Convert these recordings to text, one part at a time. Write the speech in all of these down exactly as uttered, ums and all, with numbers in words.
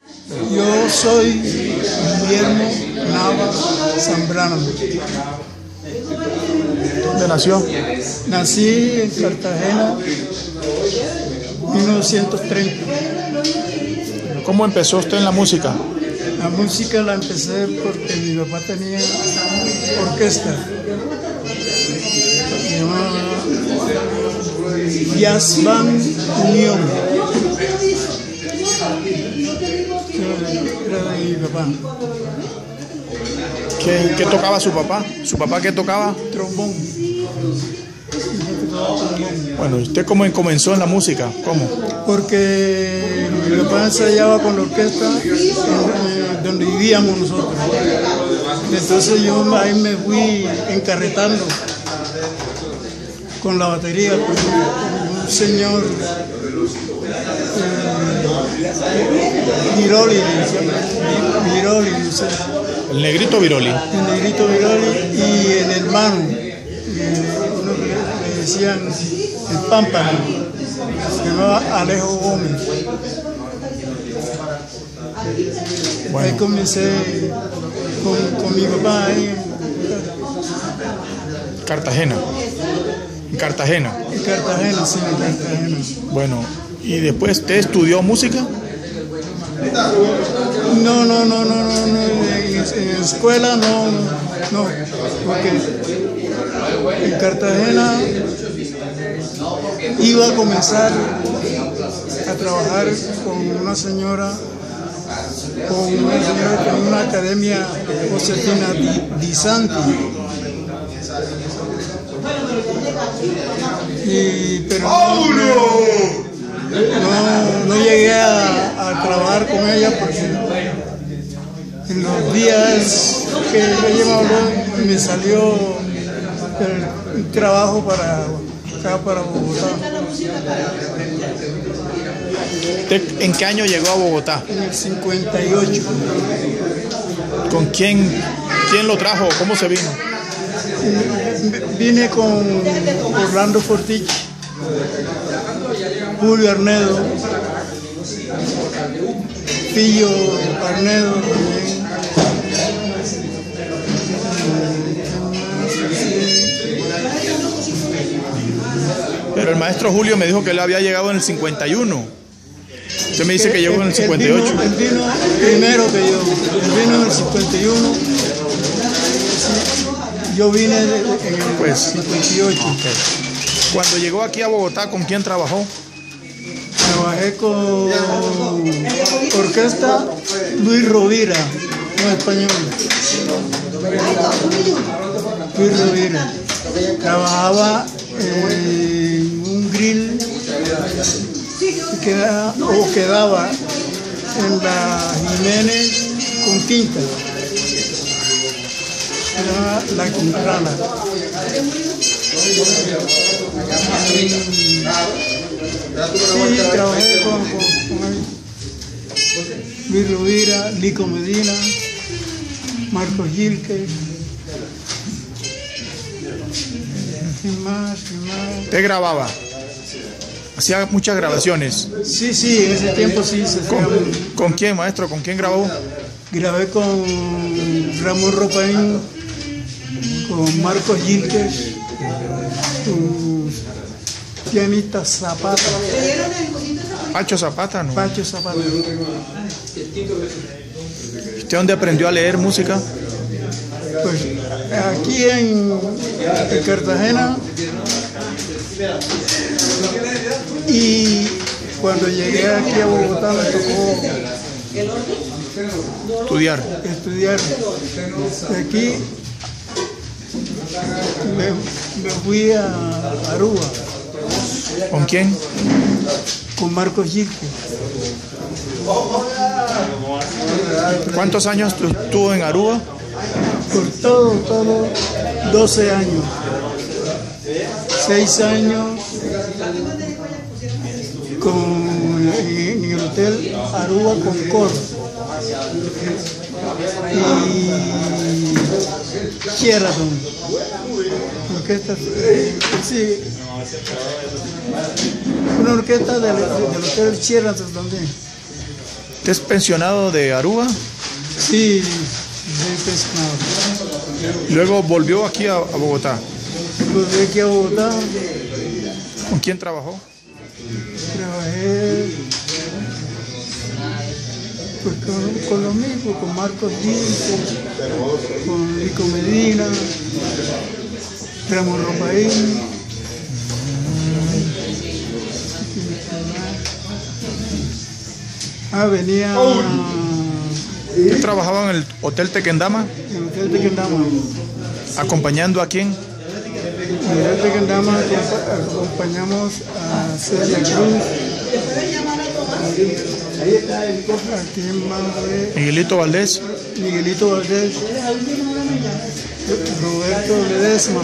Yo soy Guillermo Nava Zambrano. ¿Dónde nació? Nací en Cartagena en mil novecientos treinta. ¿Cómo empezó usted en la música? La música la empecé porque mi papá tenía orquesta. Se llamaba Jazz Band Unión. Era de mi papá. ¿Qué, qué tocaba su papá? ¿Su papá qué tocaba? Trombón. Bueno, ¿usted cómo comenzó en la música? ¿Cómo? Porque mi papá ensayaba con la orquesta en, en, donde vivíamos nosotros. Entonces yo ahí me fui encarretando con la batería, con un señor eh, Viroli, Viroli, no sé. El negrito Viroli. El negrito Viroli y el hermano, eh, uno que le decían el Pámpano, se llamaba Alejo Gómez. Bueno. Ahí comencé con, con mi papá ahí en Cartagena. En Cartagena. En Cartagena, sí, en Cartagena. Bueno, ¿y después usted estudió música? No, no, no, no, no, no. En, en escuela no, no, porque en Cartagena iba a comenzar a trabajar con una señora, con una señora con una academia, Josefina Di, Di Santi. Y, pero no, no, no llegué a, a trabajar con ella porque en los días que ella me habló me salió el, el trabajo para acá, para Bogotá. ¿En qué año llegó a Bogotá? En el cincuenta y ocho. ¿Con quién, quién lo trajo? ¿Cómo se vino? Vine con Orlando Fortich, Julio Arnedo, Pillo Arnedo también. Pero el maestro Julio me dijo que él había llegado en el cincuenta y uno. Usted me dice que llegó en el cincuenta y ocho. Él vino, él vino primero que yo. Él vino en el cincuenta y uno. Yo vine en el pues, cincuenta y ocho. Okay. Cuando llegó aquí a Bogotá, ¿con quién trabajó? Trabajé con orquesta Luis Rovira, no español. Luis Rovira. Trabajaba en un grill que quedaba, o quedaba en la Jiménez con Quinta. Era La Quintrala. Sí, trabajé con, con, con Luis Rovira, Lico Medina, Marcos Gilque. ¿Quién más? ¿Quién más? ¿Usted grababa? Hacía muchas grabaciones. Sí, sí, en ese tiempo sí se ¿Con, ¿Con quién, maestro? ¿Con quién grabó? Grabé con Ramón Ropaín, con Marcos Gilque, con pianista Zapata. Pacho Zapata, ¿no? Pacho Zapata. ¿Usted dónde aprendió a leer música? Pues aquí en, en Cartagena, y cuando llegué aquí a Bogotá me tocó estudiar. estudiar. Aquí me, me fui a Aruba. ¿Con quién? Con Marcos Gilque. ¿Cuántos años estuvo en Aruba? Por todo, todo, doce años. seis años con, en, en el hotel Aruba Concord. Y Sheraton. Orquesta, sí, una orquesta del, del hotel Sheraton también. ¿Usted es pensionado de Aruba? Sí, soy pensionado. Luego volvió aquí a, a Bogotá. Volví aquí a Bogotá. ¿Con quién trabajó? Trabajé pues, con, con lo mismo, con Marcos Gil, con Rico Medina, Ramón Ropaín. Ah, venía... ¿Usted trabajaba en el Hotel Tequendama? En el Hotel Tequendama. ¿Acompañando a quién? En el Hotel Tequendama acompañamos a Celia Cruz. ¿A quién más fue? Miguelito Valdés. Miguelito Valdés. Roberto Ledesma.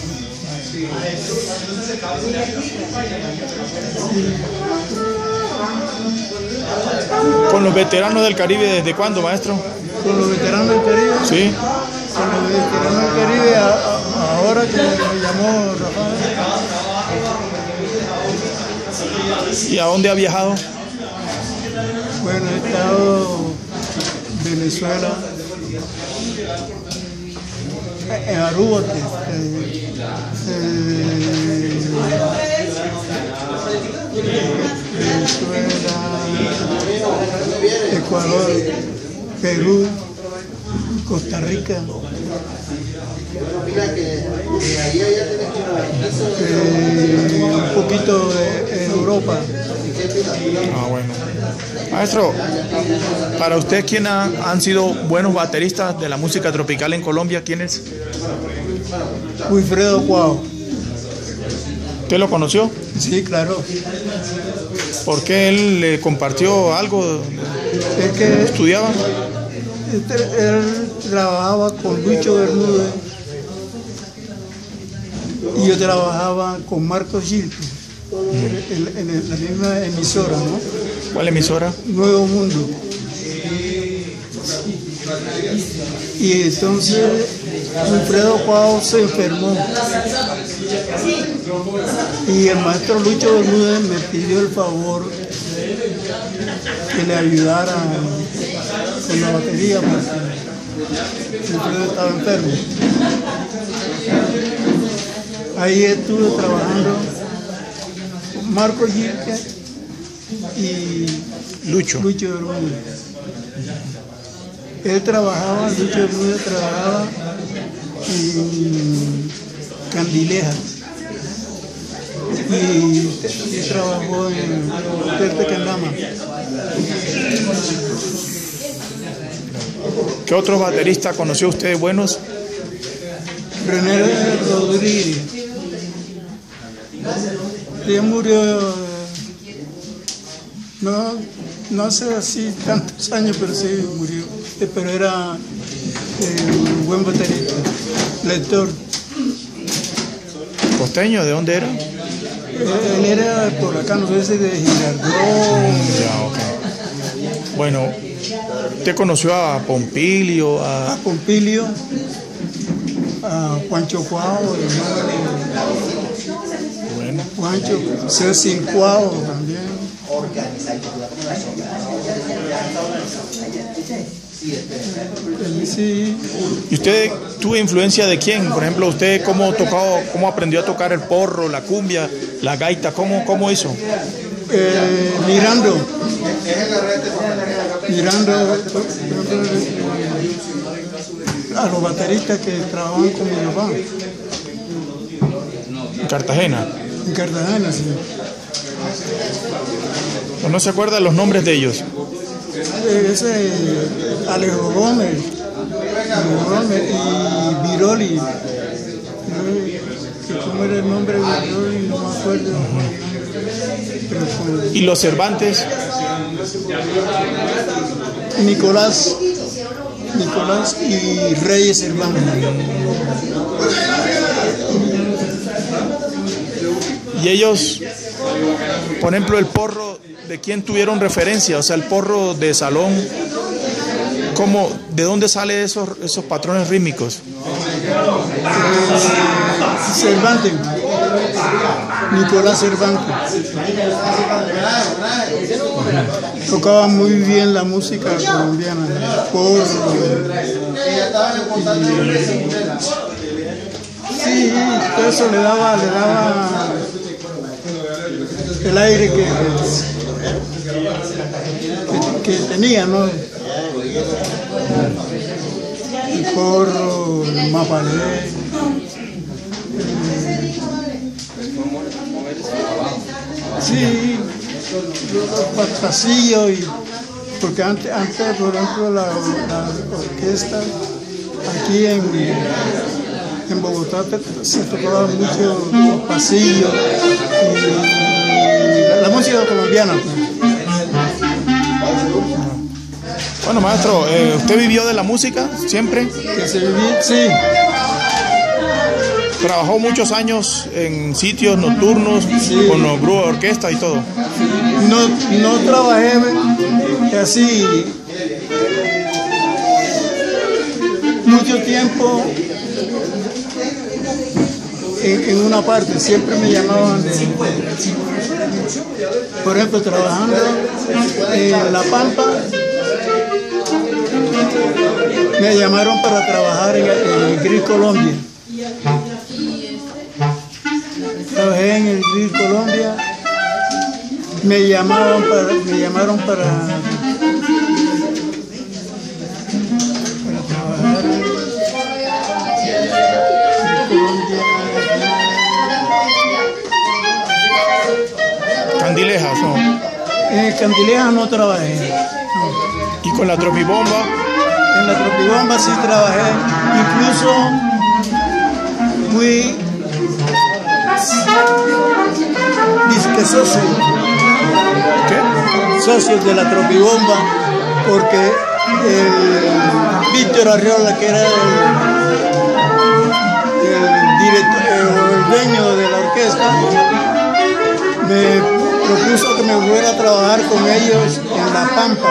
¿Con los veteranos del Caribe desde cuándo, maestro? Con los veteranos del Caribe. Sí. Con los veteranos del Caribe, a, a, ahora que me llamó Rafael. ¿Y a dónde ha viajado? Bueno, he estado en Venezuela, en Aruba, eh, eh, Venezuela, Ecuador, Perú, Costa Rica, eh, un poquito de Europa. Ah, bueno. Maestro, para usted, ¿quién ha, han sido buenos bateristas de la música tropical en Colombia? ¿Quiénes? Wilfredo Cuau. ¿Usted lo conoció? Sí, claro. ¿Por qué él le compartió algo? Es que ¿Estudiaba? él trabajaba con Lucho Bermúdez y yo trabajaba con Marcos Gil en, en, en la misma emisora, ¿no? ¿Cuál emisora? Nuevo Mundo. Y entonces Wilfredo Cuau se enfermó y el maestro Lucho Bermúdez me pidió el favor que le ayudara con la batería porque Wilfredo estaba enfermo. Ahí estuve trabajando con Marco Gilke y Lucho. Lucho Bermúdez. Él trabajaba, Lucho Bermúdez trabajaba en Candilejas y, y trabajó en el Hotel Tequendama. ¿Qué otros bateristas conoció usted buenos? René Rodríguez. Ella murió no, no hace así tantos años, pero sí murió. Pero era eh, un buen baterista, lector. ¿Costeño? ¿De dónde era? Él, él era por acá, no sé si de Girardot. Ya, ok. Bueno, ¿usted conoció a Pompilio? A, A Pompilio, a Juancho Cuau, bueno. Juancho, Cecil Cuau también. Sí. ¿Y usted tuvo influencia de quién? Por ejemplo, ¿usted cómo tocó, cómo aprendió a tocar el porro, la cumbia, la gaita? ¿Cómo, cómo hizo? Eh, mirando, mirando a los bateristas que trabajan con mi papá. ¿En Cartagena? En Cartagena, sí. ¿O no se acuerda los nombres de ellos? Ese Alejo Gómez, Alejo Gómez y Viroli. ¿Cómo era el nombre de Viroli? No me acuerdo. Pero fue... ¿Y los Cervantes? Nicolás, Nicolás y Reyes Cervantes. Y ellos, por ejemplo, el porro, ¿de quién tuvieron referencia? O sea, el porro de salón, ¿cómo, ¿de dónde salen esos, esos patrones rítmicos? Eh, Cervantes, Nicolás Cervantes. tocaba muy bien la música colombiana, porro. Sí, todo eso le daba, le daba el aire que, que, que tenía, ¿no? El porro, el mapalé. Sí, los pasillos, y porque antes, antes, por ejemplo, la, la orquesta aquí en, en Bogotá se tocaba mucho los pasillos y la, la música colombiana. Bueno, maestro, eh, ¿usted vivió de la música siempre? Que se vivía, sí. Trabajó muchos años en sitios nocturnos, sí, con los grupos de orquesta y todo. No, no trabajé así mucho tiempo en, en una parte. Siempre me llamaban, de, por ejemplo, trabajando en La Pampa. Me llamaron para trabajar en, en Gris Colombia. Trabajé en el Gris Colombia, me llamaron para, me llamaron para, para trabajar en Gris Colombia. Candilejas, ¿no? En Candilejas no trabajé. No. ¿Y con la Tropibomba? En la Tropibomba sí trabajé, incluso fui disque socio. ¿Qué? Socios de la Tropibomba, porque el Víctor Arriola, que era el, el director, el dueño de la orquesta, me propuso que me fuera a trabajar con ellos en La Pampa,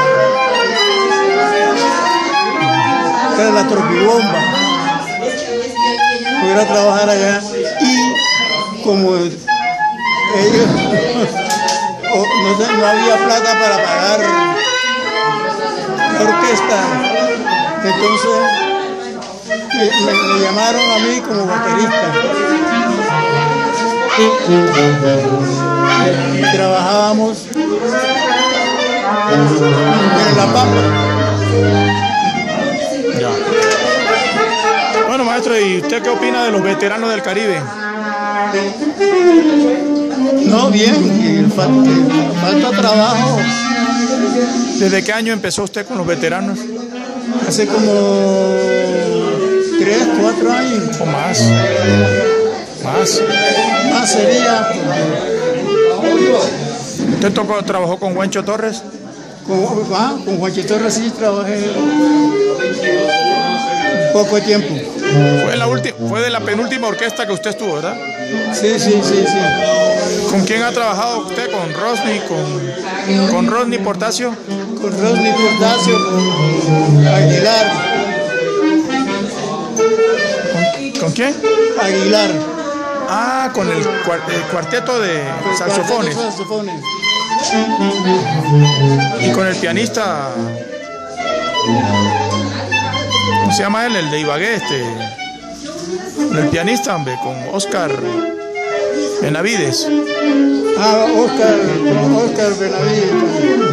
que era la Tropibomba. Fuera a trabajar allá, y como ellos no, no había plata para pagar la orquesta, entonces me, me, me llamaron a mí como baterista. Y trabajábamos en La Pampa. Ya. Bueno, maestro, ¿y usted qué opina de los veteranos del Caribe? No, bien, falta, falta trabajo. ¿Desde qué año empezó usted con los veteranos? Hace como tres, cuatro años. ¿O más? Más. Más sería. ¿Usted tocó, trabajó con Juancho Torres? Con, ah, con Juancho Torres sí trabajé poco tiempo. Fue, la última, fue de la penúltima orquesta que usted estuvo, ¿verdad? Sí, sí, sí, sí. ¿Con quién ha trabajado usted? ¿Con Rosny? ¿Con, con Rosny Portacio? Con Rosny Portacio, con Aguilar. ¿Con, ¿Con quién? Aguilar. Ah, con el, cuart, el cuarteto de el saxofones. Cuarteto de saxofones. Y con el pianista, ¿cómo se llama él? El de Ibagué, este. Con el pianista, hombre, con Oscar Benavides. Ah, Oscar, Oscar Benavides.